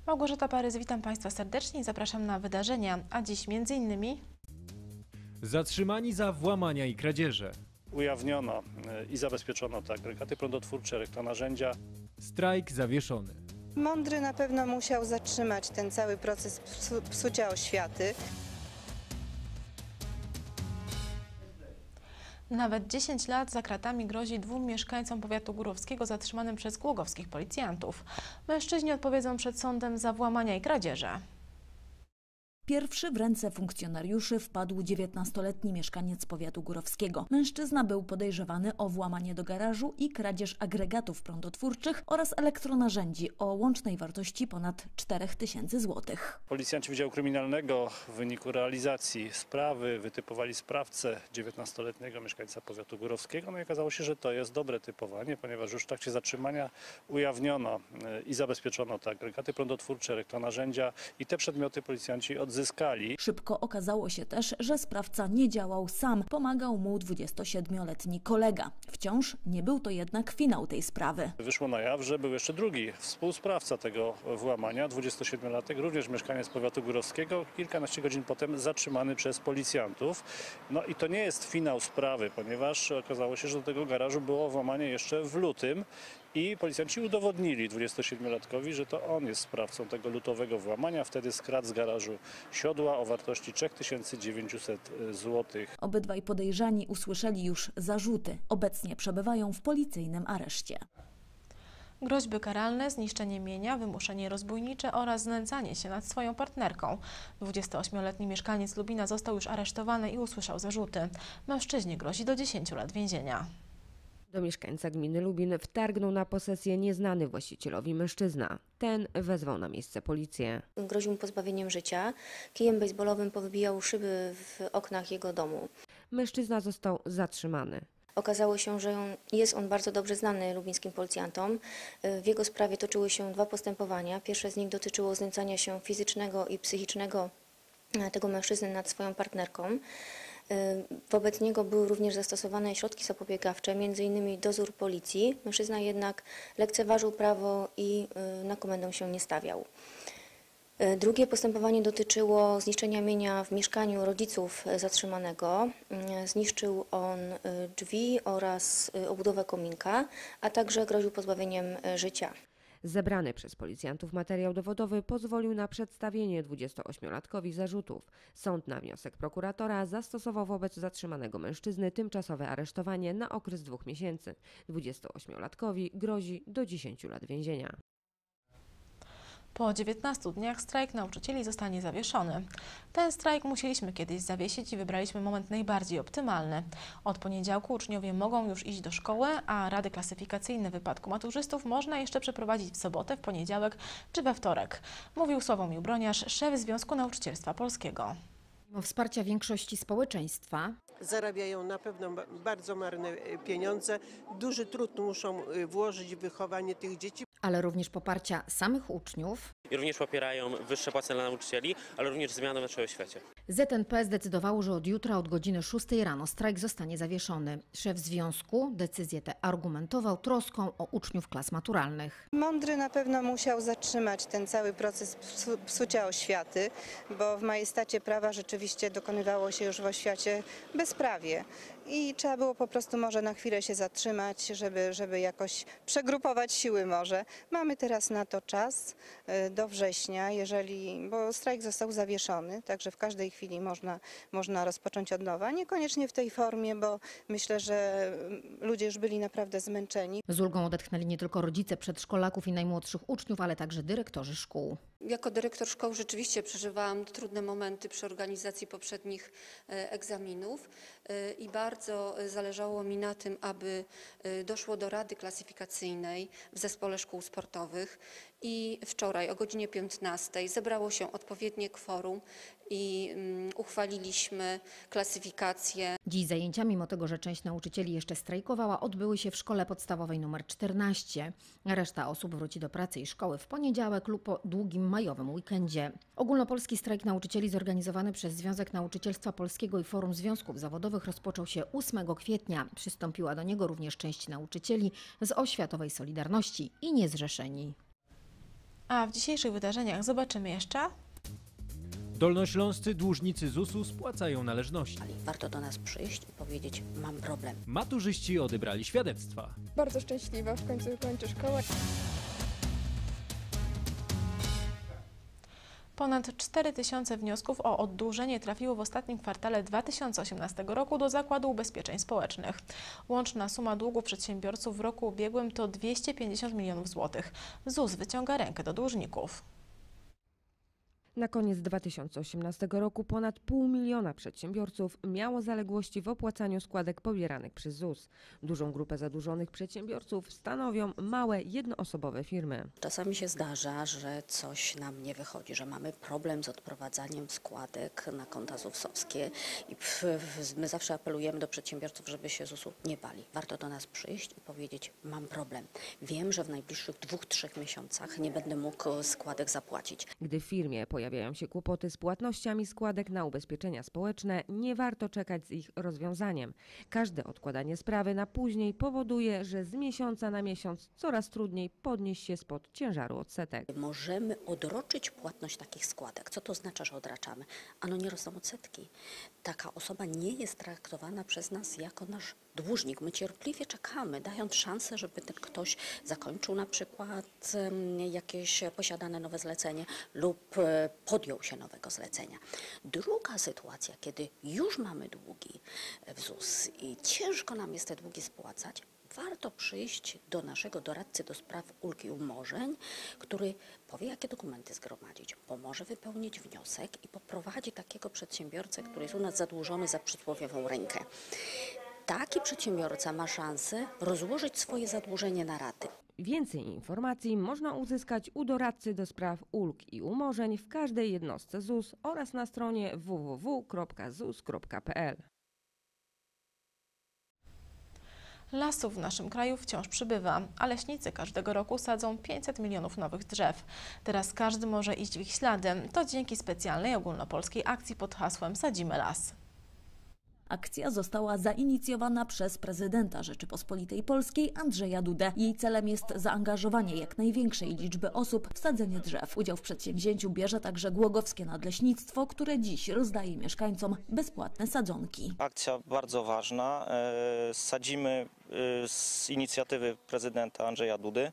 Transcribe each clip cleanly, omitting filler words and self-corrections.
Małgorzata Parys, witam Państwa serdecznie i zapraszam na wydarzenia, a dziś m.in. Zatrzymani za włamania i kradzieże. Ujawniono i zabezpieczono agregaty prądotwórcze, elektronarzędzia. Strajk zawieszony. Mądry na pewno musiał zatrzymać ten cały proces psucia oświaty. Nawet 10 lat za kratami grozi 2 mieszkańcom powiatu górowskiego zatrzymanym przez głogowskich policjantów. Mężczyźni odpowiedzą przed sądem za włamania i kradzieże. Pierwszy w ręce funkcjonariuszy wpadł 19-letni mieszkaniec powiatu górowskiego. Mężczyzna był podejrzewany o włamanie do garażu i kradzież agregatów prądotwórczych oraz elektronarzędzi o łącznej wartości ponad 4000 zł. Policjanci Wydziału Kryminalnego w wyniku realizacji sprawy wytypowali sprawcę 19-letniego mieszkańca powiatu górowskiego. No i okazało się, że to jest dobre typowanie, ponieważ już w trakcie zatrzymania ujawniono i zabezpieczono agregaty prądotwórcze, elektronarzędzia i te przedmioty policjanci odzyskali. Szybko okazało się też, że sprawca nie działał sam. Pomagał mu 27-letni kolega. Wciąż nie był to jednak finał tej sprawy. Wyszło na jaw, że był jeszcze drugi współsprawca tego włamania, 27-latek, również mieszkaniec powiatu górowskiego, kilkanaście godzin potem zatrzymany przez policjantów. No i to nie jest finał sprawy, ponieważ okazało się, że do tego garażu było włamanie jeszcze w lutym i policjanci udowodnili 27-latkowi, że to on jest sprawcą tego lutowego włamania. Wtedy skradł z garażu siodła o wartości 3900 zł. Obydwaj podejrzani usłyszeli już zarzuty. Obecnie przebywają w policyjnym areszcie. Groźby karalne, zniszczenie mienia, wymuszenie rozbójnicze oraz znęcanie się nad swoją partnerką. 28-letni mieszkaniec Lubina został już aresztowany i usłyszał zarzuty. Mężczyźnie grozi do 10 lat więzienia. Do mieszkańca gminy Lubin wtargnął na posesję nieznany właścicielowi mężczyzna. Ten wezwał na miejsce policję. Groził mu pozbawieniem życia. Kijem bejsbolowym powybijał szyby w oknach jego domu. Mężczyzna został zatrzymany. Okazało się, że jest on bardzo dobrze znany lubińskim policjantom. W jego sprawie toczyły się 2 postępowania. Pierwsze z nich dotyczyło znęcania się fizycznego i psychicznego tego mężczyzny nad swoją partnerką. Wobec niego były również zastosowane środki zapobiegawcze, m.in. dozór policji. Mężczyzna jednak lekceważył prawo i na komendę się nie stawiał. Drugie postępowanie dotyczyło zniszczenia mienia w mieszkaniu rodziców zatrzymanego. Zniszczył on drzwi oraz obudowę kominka, a także groził pozbawieniem życia. Zebrany przez policjantów materiał dowodowy pozwolił na przedstawienie 28-latkowi zarzutów. Sąd na wniosek prokuratora zastosował wobec zatrzymanego mężczyzny tymczasowe aresztowanie na okres 2 miesięcy. 28-latkowi grozi do 10 lat więzienia. Po 19 dniach strajk nauczycieli zostanie zawieszony. Ten strajk musieliśmy kiedyś zawiesić i wybraliśmy moment najbardziej optymalny. Od poniedziałku uczniowie mogą już iść do szkoły, a rady klasyfikacyjne w wypadku maturzystów można jeszcze przeprowadzić w sobotę, w poniedziałek czy we wtorek. Mówił Sławomir Broniarz, szef Związku Nauczycielstwa Polskiego. Mimo wsparcia większości społeczeństwa zarabiają na pewno bardzo marne pieniądze, duży trud muszą włożyć w wychowanie tych dzieci. Ale również poparcia samych uczniów. I również popierają wyższe płace dla nauczycieli, ale również zmiany w naszej oświacie. ZNP zdecydowało, że od jutra od godziny 6 rano strajk zostanie zawieszony. Szef związku decyzję tę argumentował troską o uczniów klas maturalnych. Mądry na pewno musiał zatrzymać ten cały proces psucia oświaty, bo w majestacie prawa rzeczywiście dokonywało się już w oświacie bezprawie. I trzeba było po prostu może na chwilę się zatrzymać, żeby jakoś przegrupować siły może. Mamy teraz na to czas do września, bo strajk został zawieszony, także w każdej chwili można rozpocząć od nowa. Niekoniecznie w tej formie, bo myślę, że ludzie już byli naprawdę zmęczeni. Z ulgą odetchnęli nie tylko rodzice przedszkolaków i najmłodszych uczniów, ale także dyrektorzy szkół. Jako dyrektor szkoły rzeczywiście przeżywałam trudne momenty przy organizacji poprzednich egzaminów i bardzo zależało mi na tym, aby doszło do Rady Klasyfikacyjnej w Zespole Szkół Sportowych i wczoraj o godzinie 15 zebrało się odpowiednie kworum i uchwaliliśmy klasyfikację. Dziś zajęcia, mimo tego, że część nauczycieli jeszcze strajkowała, odbyły się w szkole podstawowej nr 14. Reszta osób wróci do pracy i szkoły w poniedziałek lub po długim majowym weekendzie. Ogólnopolski strajk nauczycieli zorganizowany przez Związek Nauczycielstwa Polskiego i Forum Związków Zawodowych rozpoczął się 8 kwietnia. Przystąpiła do niego również część nauczycieli z oświatowej Solidarności i niezrzeszeni. A w dzisiejszych wydarzeniach zobaczymy jeszcze... Dolnośląscy dłużnicy ZUS-u spłacają należności. Warto do nas przyjść i powiedzieć: mam problem. Maturzyści odebrali świadectwa. Bardzo szczęśliwa, w końcu kończę szkołę. Ponad 4000 wniosków o oddłużenie trafiło w ostatnim kwartale 2018 roku do Zakładu Ubezpieczeń Społecznych. Łączna suma długu przedsiębiorców w roku ubiegłym to 250 milionów złotych. ZUS wyciąga rękę do dłużników. Na koniec 2018 roku ponad 500 000 przedsiębiorców miało zaległości w opłacaniu składek pobieranych przez ZUS. Dużą grupę zadłużonych przedsiębiorców stanowią małe, jednoosobowe firmy. Czasami się zdarza, że coś nam nie wychodzi, że mamy problem z odprowadzaniem składek na konta ZUS-owskie i my zawsze apelujemy do przedsiębiorców, żeby się ZUS-u nie bali. Warto do nas przyjść i powiedzieć: mam problem. Wiem, że w najbliższych 2-3 miesiącach nie będę mógł składek zapłacić. Gdy w firmie pojawiają się kłopoty z płatnościami składek na ubezpieczenia społeczne, nie warto czekać z ich rozwiązaniem. Każde odkładanie sprawy na później powoduje, że z miesiąca na miesiąc coraz trudniej podnieść się spod ciężaru odsetek. Możemy odroczyć płatność takich składek. Co to oznacza, że odraczamy? Ano nie rosną odsetki. Taka osoba nie jest traktowana przez nas jako nasz dłużnik. My cierpliwie czekamy, dając szansę, żeby ten ktoś zakończył na przykład jakieś posiadane nowe zlecenie lub podjął się nowego zlecenia. Druga sytuacja, kiedy już mamy długi w ZUS i ciężko nam jest te długi spłacać, warto przyjść do naszego doradcy do spraw ulg i umorzeń, który powie, jakie dokumenty zgromadzić, pomoże wypełnić wniosek i poprowadzi takiego przedsiębiorcę, który jest u nas zadłużony za przysłowiową rękę. Taki przedsiębiorca ma szansę rozłożyć swoje zadłużenie na raty. Więcej informacji można uzyskać u doradcy do spraw ulg i umorzeń w każdej jednostce ZUS oraz na stronie www.zus.pl. Lasów w naszym kraju wciąż przybywa, a leśnicy każdego roku sadzą 500 milionów nowych drzew. Teraz każdy może iść w ich ślady. To dzięki specjalnej ogólnopolskiej akcji pod hasłem Sadzimy las. Akcja została zainicjowana przez prezydenta Rzeczypospolitej Polskiej Andrzeja Dudę. Jej celem jest zaangażowanie jak największej liczby osób w sadzenie drzew. Udział w przedsięwzięciu bierze także Głogowskie Nadleśnictwo, które dziś rozdaje mieszkańcom bezpłatne sadzonki. Akcja bardzo ważna. Sadzimy z inicjatywy prezydenta Andrzeja Dudy.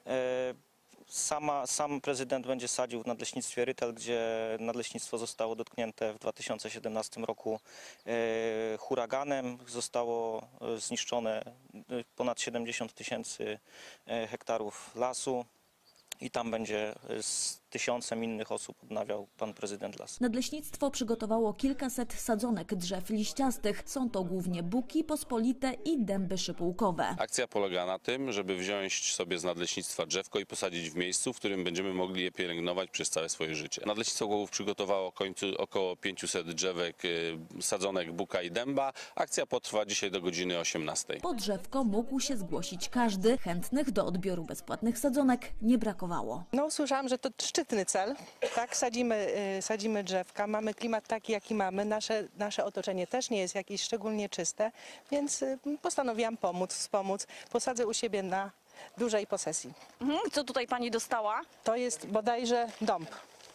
Sam prezydent będzie sadził w Nadleśnictwie Rytel, gdzie nadleśnictwo zostało dotknięte w 2017 roku huraganem. Zostało zniszczone ponad 70 000 hektarów lasu i tam będzie z 1000 innych osób odnawiał pan prezydent las. Nadleśnictwo przygotowało kilkaset sadzonek drzew liściastych. Są to głównie buki, pospolite i dęby szypułkowe. Akcja polega na tym, żeby wziąć sobie z nadleśnictwa drzewko i posadzić w miejscu, w którym będziemy mogli je pielęgnować przez całe swoje życie. Nadleśnictwo Głogów przygotowało około 500 drzewek sadzonek buka i dęba. Akcja potrwa dzisiaj do godziny 18. Po drzewko mógł się zgłosić każdy. Chętnych do odbioru bezpłatnych sadzonek nie brakowało. No, usłyszałam, że to szczytny cel, tak, sadzimy drzewka, mamy klimat taki, jaki mamy, nasze otoczenie też nie jest jakieś szczególnie czyste, więc postanowiłam wspomóc, posadzę u siebie na dużej posesji. Co tutaj pani dostała? To jest bodajże dąb.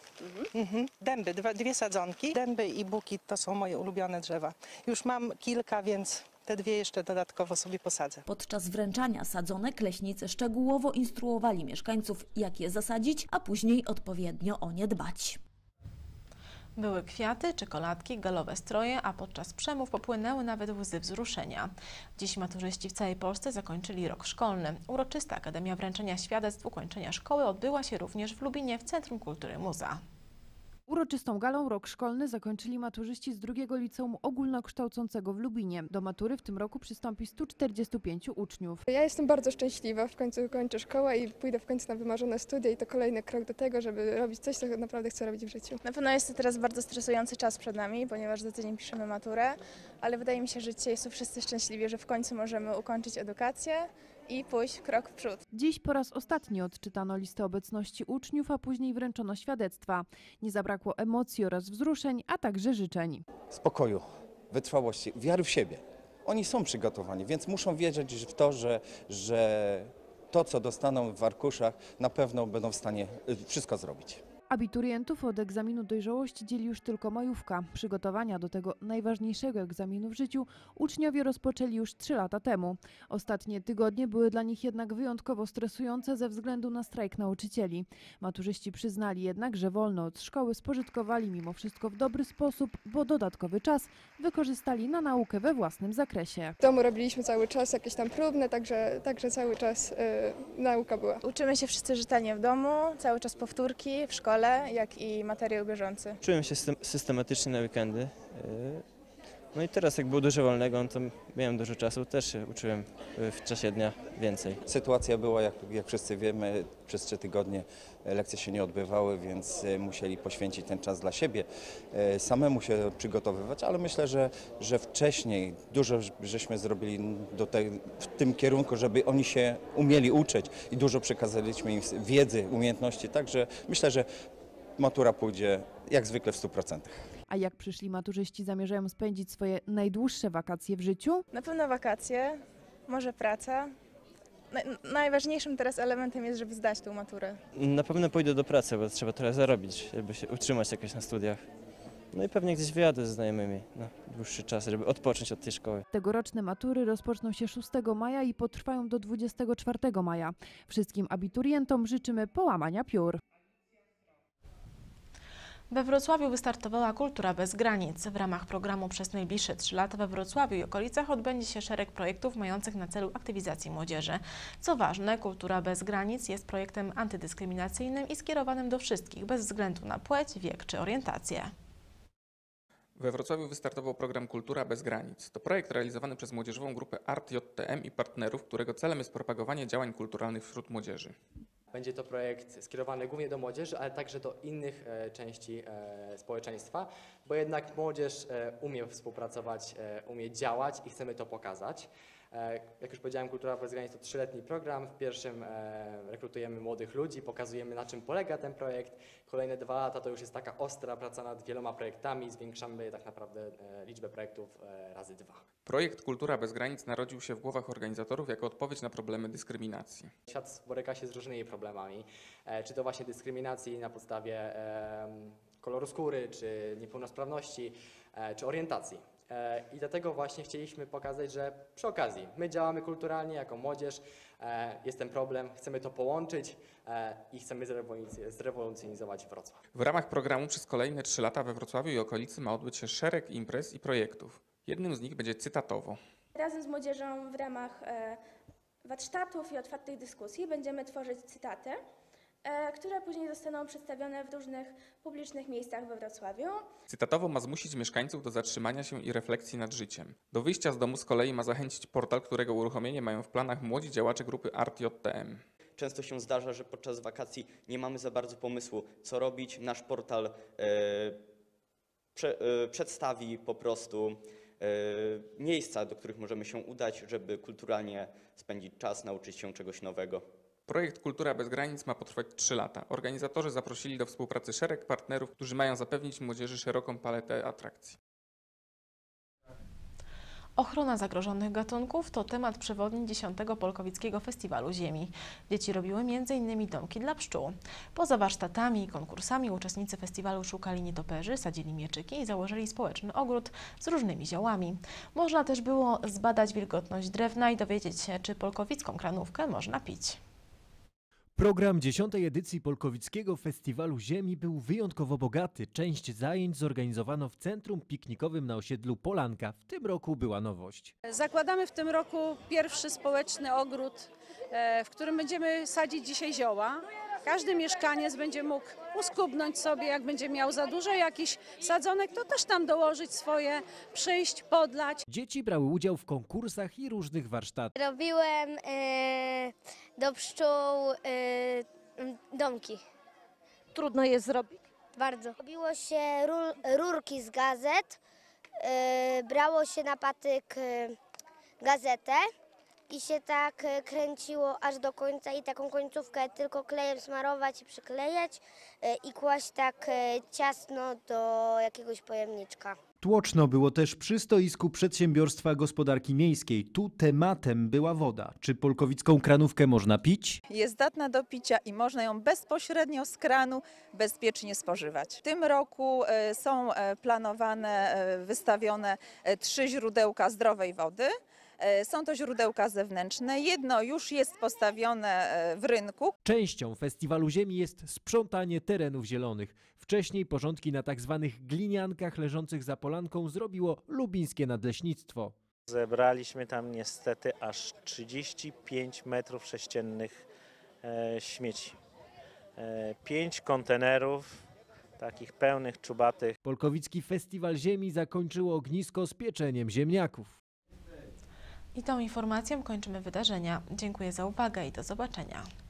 Dęby, dwie sadzonki, dęby i buki to są moje ulubione drzewa. Już mam kilka, więc te dwie jeszcze dodatkowo sobie posadzę. Podczas wręczania sadzonek leśnicy szczegółowo instruowali mieszkańców, jak je zasadzić, a później odpowiednio o nie dbać. Były kwiaty, czekoladki, galowe stroje, a podczas przemów popłynęły nawet łzy wzruszenia. Dziś maturzyści w całej Polsce zakończyli rok szkolny. Uroczysta Akademia Wręczenia Świadectw ukończenia szkoły odbyła się również w Lubinie w Centrum Kultury Muza. Uroczystą galą rok szkolny zakończyli maturzyści z II Liceum Ogólnokształcącego w Lubinie. Do matury w tym roku przystąpi 145 uczniów. Ja jestem bardzo szczęśliwa, w końcu kończę szkołę i pójdę w końcu na wymarzone studia i to kolejny krok do tego, żeby robić coś, co naprawdę chcę robić w życiu. Na pewno jest to teraz bardzo stresujący czas przed nami, ponieważ za tydzień piszemy maturę, ale wydaje mi się, że dzisiaj są wszyscy szczęśliwi, że w końcu możemy ukończyć edukację i pójść krok w przód. Dziś po raz ostatni odczytano listę obecności uczniów, a później wręczono świadectwa. Nie zabrakło emocji oraz wzruszeń, a także życzeń. Spokoju, wytrwałości, wiary w siebie. Oni są przygotowani, więc muszą wierzyć w to, że to, co dostaną w arkuszach, na pewno będą w stanie wszystko zrobić. Abiturientów od egzaminu dojrzałości dzieli już tylko majówka. Przygotowania do tego najważniejszego egzaminu w życiu uczniowie rozpoczęli już 3 lata temu. Ostatnie tygodnie były dla nich jednak wyjątkowo stresujące ze względu na strajk nauczycieli. Maturzyści przyznali jednak, że wolno od szkoły spożytkowali mimo wszystko w dobry sposób, bo dodatkowy czas wykorzystali na naukę we własnym zakresie. W domu robiliśmy cały czas jakieś tam próbne, także cały czas nauka była. Uczymy się wszyscy rzetelnie w domu, cały czas powtórki w szkole, jak i materiał bieżący. Uczyłem się systematycznie na weekendy. No i teraz jak było dużo wolnego, no to miałem dużo czasu, też się uczyłem w czasie dnia więcej. Sytuacja była, jak wszyscy wiemy, przez 3 tygodnie lekcje się nie odbywały, więc musieli poświęcić ten czas dla siebie, samemu się przygotowywać, ale myślę, że wcześniej dużo żeśmy zrobili w tym kierunku, żeby oni się umieli uczyć i dużo przekazaliśmy im wiedzy, umiejętności, także myślę, że matura pójdzie jak zwykle w 100%. A jak przyszli maturzyści zamierzają spędzić swoje najdłuższe wakacje w życiu? Na pewno wakacje, może praca. Najważniejszym teraz elementem jest, żeby zdać tą maturę. Na pewno pójdę do pracy, bo trzeba trochę zarobić, żeby się utrzymać jakoś na studiach. No i pewnie gdzieś wyjadę ze znajomymi na dłuższy czas, żeby odpocząć od tej szkoły. Tegoroczne matury rozpoczną się 6 maja i potrwają do 24 maja. Wszystkim abiturientom życzymy połamania piór. We Wrocławiu wystartowała Kultura bez granic. W ramach programu przez najbliższe 3 lata we Wrocławiu i okolicach odbędzie się szereg projektów mających na celu aktywizację młodzieży. Co ważne, Kultura bez granic jest projektem antydyskryminacyjnym i skierowanym do wszystkich, bez względu na płeć, wiek czy orientację. We Wrocławiu wystartował program Kultura bez granic. To projekt realizowany przez młodzieżową grupę ART-JTM i partnerów, którego celem jest propagowanie działań kulturalnych wśród młodzieży. Będzie to projekt skierowany głównie do młodzieży, ale także do innych części społeczeństwa, bo jednak młodzież umie współpracować, umie działać i chcemy to pokazać. Jak już powiedziałem, Kultura bez granic to 3-letni program. W pierwszym rekrutujemy młodych ludzi, pokazujemy, na czym polega ten projekt. Kolejne 2 lata to już jest taka ostra praca nad wieloma projektami. Zwiększamy tak naprawdę liczbę projektów razy 2. Projekt Kultura bez granic narodził się w głowach organizatorów jako odpowiedź na problemy dyskryminacji. Świat boryka się z różnymi problemami, czy to właśnie dyskryminacji na podstawie koloru skóry, czy niepełnosprawności, czy orientacji. I dlatego właśnie chcieliśmy pokazać, że przy okazji my działamy kulturalnie jako młodzież, jest ten problem, chcemy to połączyć i chcemy zrewolucjonizować Wrocław. W ramach programu przez kolejne 3 lata we Wrocławiu i okolicy ma odbyć się szereg imprez i projektów. Jednym z nich będzie cytatowo. Razem z młodzieżą w ramach warsztatów i otwartych dyskusji będziemy tworzyć cytaty, które później zostaną przedstawione w różnych publicznych miejscach we Wrocławiu. Cytatowo ma zmusić mieszkańców do zatrzymania się i refleksji nad życiem. Do wyjścia z domu z kolei ma zachęcić portal, którego uruchomienie mają w planach młodzi działacze grupy ART-JTM. Często się zdarza, że podczas wakacji nie mamy za bardzo pomysłu, co robić. Nasz portal przedstawi po prostu miejsca, do których możemy się udać, żeby kulturalnie spędzić czas, nauczyć się czegoś nowego. Projekt Kultura bez granic ma potrwać 3 lata. Organizatorzy zaprosili do współpracy szereg partnerów, którzy mają zapewnić młodzieży szeroką paletę atrakcji. Ochrona zagrożonych gatunków to temat przewodni 10. Polkowickiego Festiwalu Ziemi. Dzieci robiły m.in. domki dla pszczół. Poza warsztatami i konkursami uczestnicy festiwalu szukali nietoperzy, sadzili mieczyki i założyli społeczny ogród z różnymi ziołami. Można też było zbadać wilgotność drewna i dowiedzieć się, czy polkowicką kranówkę można pić. Program 10. edycji Polkowickiego Festiwalu Ziemi był wyjątkowo bogaty. Część zajęć zorganizowano w centrum piknikowym na osiedlu Polanka. W tym roku była nowość. Zakładamy w tym roku pierwszy społeczny ogród, w którym będziemy sadzić dzisiaj zioła. Każdy mieszkaniec będzie mógł uskubnąć sobie, jak będzie miał za dużo jakichś sadzonek, to też tam dołożyć swoje, przyjść, podlać. Dzieci brały udział w konkursach i różnych warsztatach. Robiłem do pszczół domki. Trudno je zrobić? Bardzo. Robiło się rurki z gazet, brało się na patyk gazetę i się tak kręciło aż do końca i taką końcówkę tylko klejem smarować i przyklejać i kłaść tak ciasno do jakiegoś pojemniczka. Tłoczno było też przy stoisku Przedsiębiorstwa Gospodarki Miejskiej. Tu tematem była woda. Czy polkowicką kranówkę można pić? Jest zdatna do picia i można ją bezpośrednio z kranu bezpiecznie spożywać. W tym roku są planowane, wystawione 3 źródełka zdrowej wody. Są to źródełka zewnętrzne. Jedno już jest postawione w rynku. Częścią Festiwalu Ziemi jest sprzątanie terenów zielonych. Wcześniej porządki na tak zwanych gliniankach leżących za polanką zrobiło lubińskie nadleśnictwo. Zebraliśmy tam niestety aż 35 metrów sześciennych śmieci. 5 kontenerów, takich pełnych, czubatych. Polkowicki Festiwal Ziemi zakończyło ognisko z pieczeniem ziemniaków. I tą informacją kończymy wydarzenia. Dziękuję za uwagę i do zobaczenia.